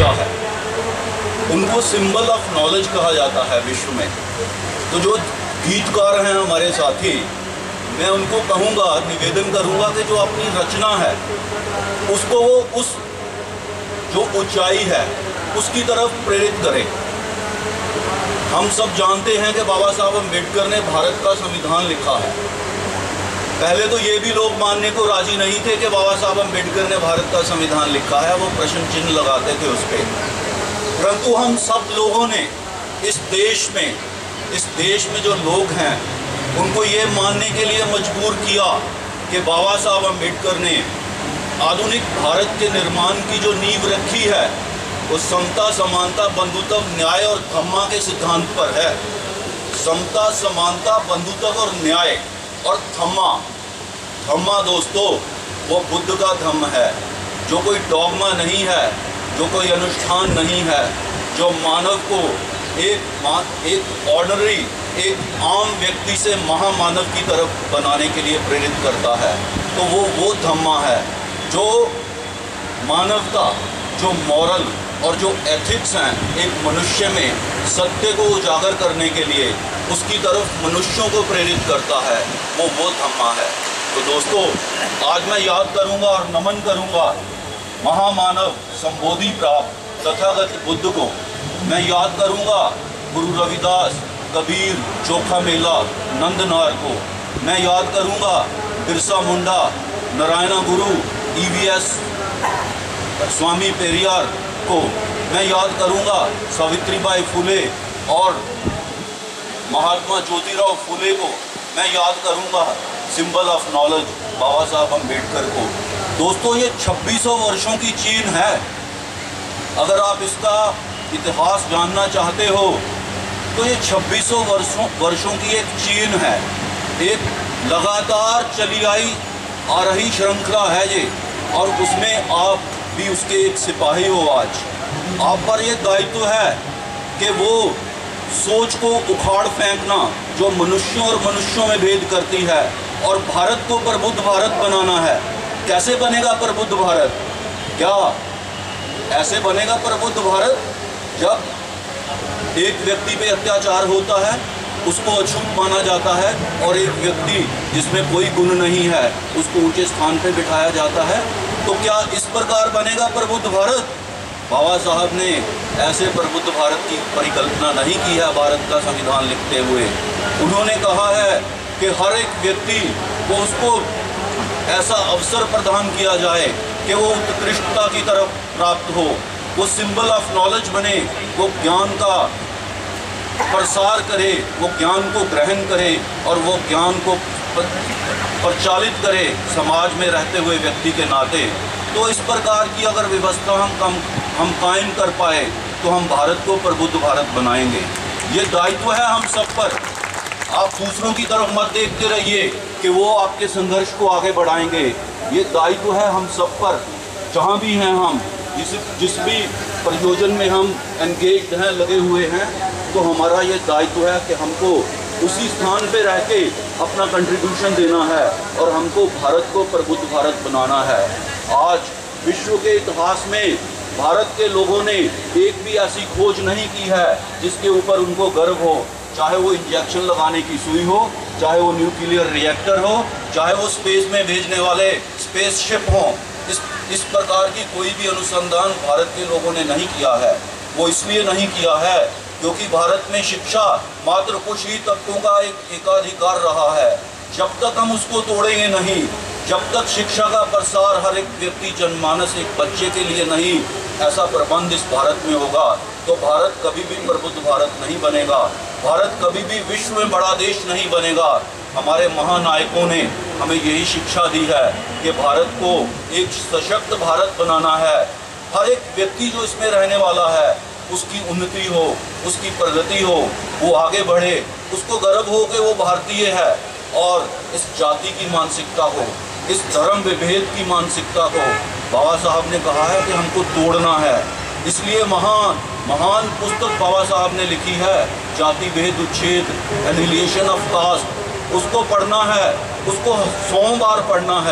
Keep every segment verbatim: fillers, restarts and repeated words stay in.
किया है। उनको सिंबल ऑफ नॉलेज कहा जाता है विश्व में। तो जो गीतकार हैं हमारे साथी, मैं उनको कहूँगा, निवेदन करूँगा कि जो अपनी रचना है उसको वो उस जो ऊंचाई है उसकी तरफ प्रेरित करें। हम सब जानते हैं कि बाबा साहब अम्बेडकर ने भारत का संविधान लिखा है। पहले तो ये भी लोग मानने को राजी नहीं थे कि बाबा साहब अम्बेडकर ने भारत का संविधान लिखा है, वो प्रश्न चिन्ह लगाते थे उस पर। परंतु हम सब लोगों ने इस देश में इस देश में जो लोग हैं उनको ये मानने के लिए मजबूर किया कि बाबा साहब अम्बेडकर ने आधुनिक भारत के निर्माण की जो नींव रखी है वो समता, समानता, बंधुत्व, न्याय और धम्मा के सिद्धांत पर है। समता, समानता, बंधुत्व और न्याय और धम्मा। धम्मा दोस्तों वो बुद्ध का धम्म है, जो कोई डॉगमा नहीं है, जो कोई अनुष्ठान नहीं है, जो मानव को एक एक ऑर्डिनरी एक आम व्यक्ति से महामानव की तरफ बनाने के लिए प्रेरित करता है। तो वो वो धम्मा है जो मानवता, जो मॉरल और जो एथिक्स हैं एक मनुष्य में सत्य को उजागर करने के लिए उसकी तरफ मनुष्यों को प्रेरित करता है। वो वो धम्मा है। तो दोस्तों आज मैं याद करूंगा और नमन करूंगा महामानव संबोधि प्राप्त तथागत बुद्ध को। मैं याद करूंगा गुरु रविदास, कबीर, चोखा मेला, नंदनार को। मैं याद करूंगा Birsa Munda, Narayan Guru, E V S, Swami Periyar को। मैं याद करूंगा सावित्रीबाई फुले और महात्मा ज्योतिराव फुले को। मैं याद करूंगा सिंबल ऑफ नॉलेज बाबा साहब अम्बेडकर को। दोस्तों ये छब्बीसों वर्षों की चीन है। अगर आप इसका इतिहास जानना चाहते हो तो ये छब्बीसों वर्षों वर्षों की एक चीन है, एक लगातार चली आई आ रही श्रृंखला है ये। और उसमें आप भी उसके एक सिपाही हो। आज आप पर यह दायित्व है कि वो सोच को उखाड़ फेंकना जो मनुष्यों और मनुष्यों में भेद करती है और भारत को प्रबुद्ध भारत बनाना है। कैसे बनेगा प्रबुद्ध भारत? क्या ऐसे बनेगा प्रबुद्ध भारत जब एक व्यक्ति पे अत्याचार होता है, उसको अछूत माना जाता है, और एक व्यक्ति जिसमें कोई गुण नहीं है उसको ऊंचे स्थान पे बिठाया जाता है? तो क्या इस प्रकार बनेगा प्रबुद्ध भारत? बाबा साहब ने ऐसे प्रबुद्ध भारत की परिकल्पना नहीं की है भारत का संविधान लिखते हुए। उन्होंने कहा है कि हर एक व्यक्ति को उसको ऐसा अवसर प्रदान किया जाए कि वो उत्कृष्टता की तरफ प्राप्त हो, वो सिंबल ऑफ नॉलेज बने, वो ज्ञान का प्रसार करे, वो ज्ञान को ग्रहण करे और वो ज्ञान को प्रचालित करे समाज में रहते हुए व्यक्ति के नाते। तो इस प्रकार की अगर व्यवस्था हम कम हम कायम कर पाए तो हम भारत को प्रबुद्ध भारत बनाएंगे। ये दायित्व है हम सब पर। आप दूसरों की तरफ मत देखते रहिए कि वो आपके संघर्ष को आगे बढ़ाएंगे। ये दायित्व है हम सब पर, जहाँ भी हैं हम, जिस जिस भी प्रयोजन में हम एंगेज्ड हैं, लगे हुए हैं, तो हमारा ये दायित्व है कि हमको उसी स्थान पे रह के अपना कंट्रीब्यूशन देना है और हमको भारत को प्रबुद्ध भारत बनाना है। आज विश्व के इतिहास में भारत के लोगों ने एक भी ऐसी खोज नहीं की है जिसके ऊपर उनको गर्व हो, चाहे वो इंजेक्शन लगाने की सुई हो, चाहे वो न्यूक्लियर रिएक्टर हो, चाहे वो स्पेस में भेजने वाले स्पेसशिप हों। इस इस प्रकार की कोई भी अनुसंधान भारत के लोगों ने नहीं किया है। वो इसलिए नहीं किया है क्योंकि भारत में शिक्षा मात्र कुछ ही तत्वों का एक एकाधिकार रहा है। जब तक हम उसको तोड़ेंगे नहीं, जब तक शिक्षा का प्रसार हर एक व्यक्ति जनमानस एक बच्चे के लिए नहीं, ऐसा प्रबंध इस भारत में होगा, तो भारत कभी भी प्रबुद्ध भारत नहीं बनेगा। भारत कभी भी विश्व में बड़ा देश नहीं बनेगा। हमारे महानायकों ने हमें यही शिक्षा दी है कि भारत को एक सशक्त भारत बनाना है। हर एक व्यक्ति जो इसमें रहने वाला है उसकी उन्नति हो, उसकी प्रगति हो, वो आगे बढ़े, उसको गर्व हो कि वो भारतीय है। और इस जाति की मानसिकता को, इस धर्म विभेद की मानसिकता को बाबा साहब ने कहा है कि हमको तोड़ना है। इसलिए महान महान पुस्तक बाबा साहब ने लिखी है, जाति भेद उच्छेद, एनिहिलेशन ऑफ कास्ट। उसको पढ़ना है, उसको सौ बार पढ़ना है।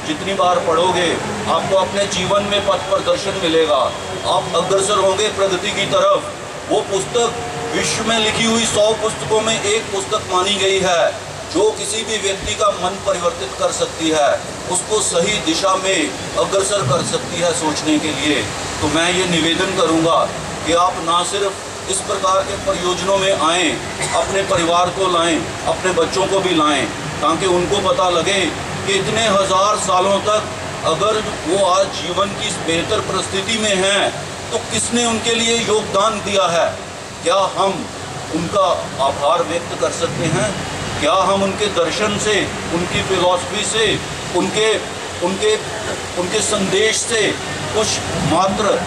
जितनी बार पढ़ोगे आपको अपने जीवन में पथ प्रदर्शन मिलेगा, आप अग्रसर होंगे प्रगति की तरफ। वो पुस्तक विश्व में लिखी हुई सौ पुस्तकों में एक पुस्तक मानी गई है जो किसी भी व्यक्ति का मन परिवर्तित कर सकती है, उसको सही दिशा में अग्रसर कर सकती है सोचने के लिए। तो मैं ये निवेदन करूँगा कि आप ना सिर्फ इस प्रकार के प्रयोजनों में आएँ, अपने परिवार को लाएं, अपने बच्चों को भी लाएं, ताकि उनको पता लगे कि इतने हजार सालों तक अगर वो आज जीवन की इस बेहतर परिस्थिति में हैं तो किसने उनके लिए योगदान दिया है। क्या हम उनका आभार व्यक्त कर सकते हैं? क्या हम उनके दर्शन से, उनकी फिलॉसफी से, उनके उनके उनके संदेश से कुछ मात्र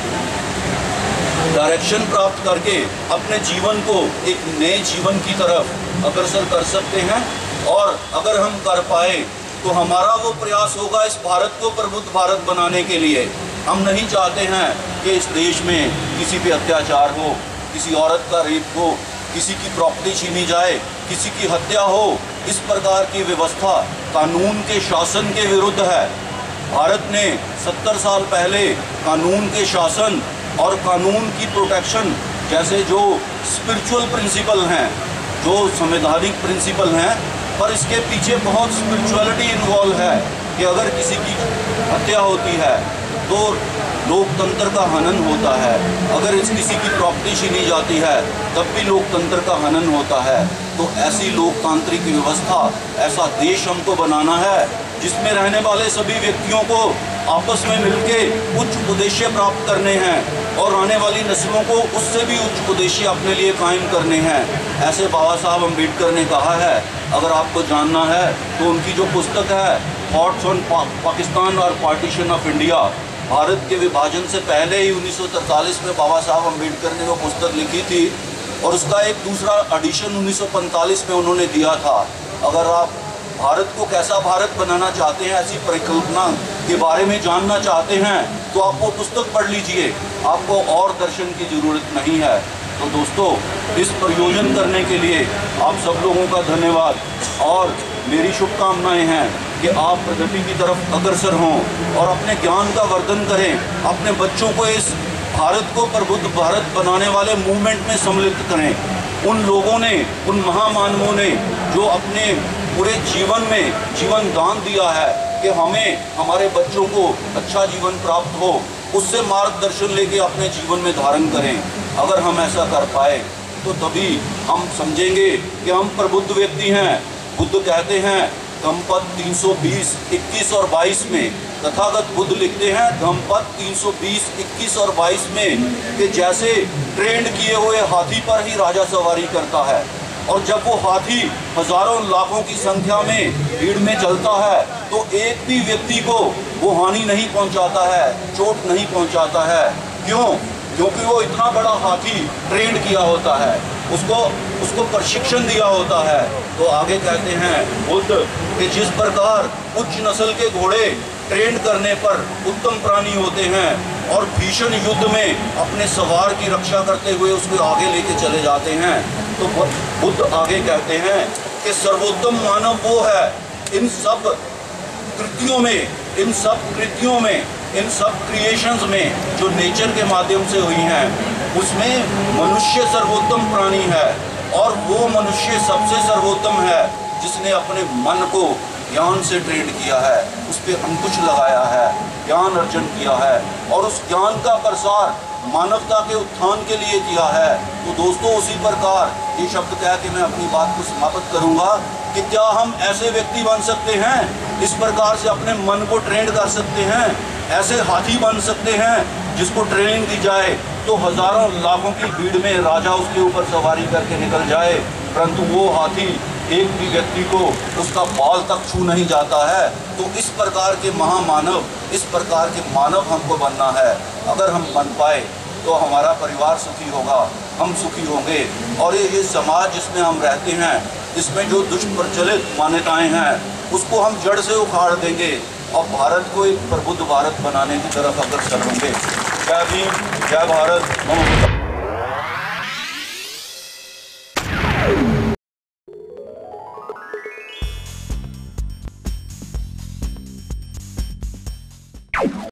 डायरेक्शन प्राप्त करके अपने जीवन को एक नए जीवन की तरफ अग्रसर कर सकते हैं? और अगर हम कर पाए तो हमारा वो प्रयास होगा इस भारत को प्रबुद्ध भारत बनाने के लिए। हम नहीं चाहते हैं कि इस देश में किसी पे अत्याचार हो, किसी औरत का रेप हो, किसी की प्रॉपर्टी छीनी जाए, किसी की हत्या हो। इस प्रकार की व्यवस्था कानून के शासन के विरुद्ध है। भारत ने सत्तर साल पहले कानून के शासन और कानून की प्रोटेक्शन जैसे जो स्पिरिचुअल प्रिंसिपल हैं, जो संवैधानिक प्रिंसिपल हैं, पर इसके पीछे बहुत स्पिरिचुअलिटी इन्वॉल्व है कि अगर किसी की हत्या होती है तो लोकतंत्र का हनन होता है, अगर इस किसी की प्रॉपर्टी छीनी जाती है तब भी लोकतंत्र का हनन होता है। तो ऐसी लोकतांत्रिक व्यवस्था, ऐसा देश हमको बनाना है जिसमें रहने वाले सभी व्यक्तियों को आपस में मिलके उच्च उद्देश्य प्राप्त करने हैं और आने वाली नस्लों को उससे भी उच्च उद्देश्य अपने लिए कायम करने हैं। ऐसे बाबा साहब अम्बेडकर ने कहा है। अगर आपको जानना है तो उनकी जो पुस्तक है थॉट्स ऑन पाकिस्तान और पार्टीशन ऑफ इंडिया, भारत के विभाजन से पहले ही उन्नीस सौ तैंतालीस में बाबा साहब अम्बेडकर ने वो पुस्तक लिखी थी और उसका एक दूसरा एडिशन उन्नीस सौ पैंतालीस में उन्होंने दिया था। अगर आप भारत को कैसा भारत बनाना चाहते हैं, ऐसी परिकल्पना के बारे में जानना चाहते हैं तो आप वो पुस्तक पढ़ लीजिए, आपको और दर्शन की ज़रूरत नहीं है। तो दोस्तों, इस प्रयोजन करने के लिए आप सब लोगों का धन्यवाद और मेरी शुभकामनाएं हैं कि आप प्रगति की तरफ अग्रसर हों और अपने ज्ञान का वर्धन करें, अपने बच्चों को इस भारत को प्रबुद्ध भारत बनाने वाले मूवमेंट में सम्मिलित करें। उन लोगों ने, उन महामानवों ने जो अपने पूरे जीवन में जीवन दान दिया है कि हमें हमारे बच्चों को अच्छा जीवन प्राप्त हो, उससे मार्गदर्शन लेके अपने जीवन में धारण करें। अगर हम ऐसा कर पाए तो तभी हम समझेंगे कि हम प्रबुद्ध व्यक्ति हैं। बुद्ध कहते हैं धम्मपद तीन सौ बीस, इक्कीस और बाईस में, तथागत बुद्ध लिखते हैं धम्मपद तीन सौ बीस, इक्कीस और बाईस में कि जैसे ट्रेंड किए हुए हाथी पर ही राजा सवारी करता है और जब वो हाथी हजारों लाखों की संख्या में भीड़ में चलता है तो एक भी व्यक्ति को वो हानि नहीं पहुंचाता है, चोट नहीं पहुंचाता है। क्यों? क्योंकि वो इतना बड़ा हाथी ट्रेंड किया होता है, उसको उसको प्रशिक्षण दिया होता है। तो आगे कहते हैं बुद्ध कि जिस प्रकार उच्च नस्ल के घोड़े ट्रेंड करने पर उत्तम प्राणी होते हैं और भीषण युद्ध में अपने सवार की रक्षा करते हुए उसको आगे लेके चले जाते हैं, तो बुद्ध आगे कहते हैं कि सर्वोत्तम मानव वो है इन सब कृतियों में, इन सब कृतियों में, इन सब क्रिएशंस में जो नेचर के माध्यम से हुई हैं, उसमें मनुष्य सर्वोत्तम प्राणी है और वो मनुष्य सबसे सर्वोत्तम है जिसने अपने मन को ज्ञान से ट्रेंड किया है, उस पर अंकुश लगाया है, ज्ञान अर्जन किया है और उस ज्ञान का प्रसार मानवता के उत्थान के लिए किया है। तो दोस्तों, उसी प्रकार ये शब्द कह के मैं अपनी बात को समाप्त करूंगा कि क्या हम ऐसे व्यक्ति बन सकते हैं, इस प्रकार से अपने मन को ट्रेंड कर सकते हैं, ऐसे हाथी बन सकते हैं जिसको ट्रेनिंग दी जाए तो हजारों लाखों की भीड़ में राजा उसके ऊपर सवारी करके निकल जाए, परंतु वो हाथी एक भी व्यक्ति को उसका बाल तक छू नहीं जाता है। तो इस प्रकार के महामानव, इस प्रकार के मानव हमको बनना है। अगर हम बन पाए तो हमारा परिवार सुखी होगा, हम सुखी होंगे और ये ये समाज जिसमें हम रहते हैं, इसमें जो दुष्प्रचलित मान्यताएं हैं उसको हम जड़ से उखाड़ देंगे और भारत को एक प्रबुद्ध भारत बनाने की तरफ अग्रसर होंगे। जय भीम, जय भारत।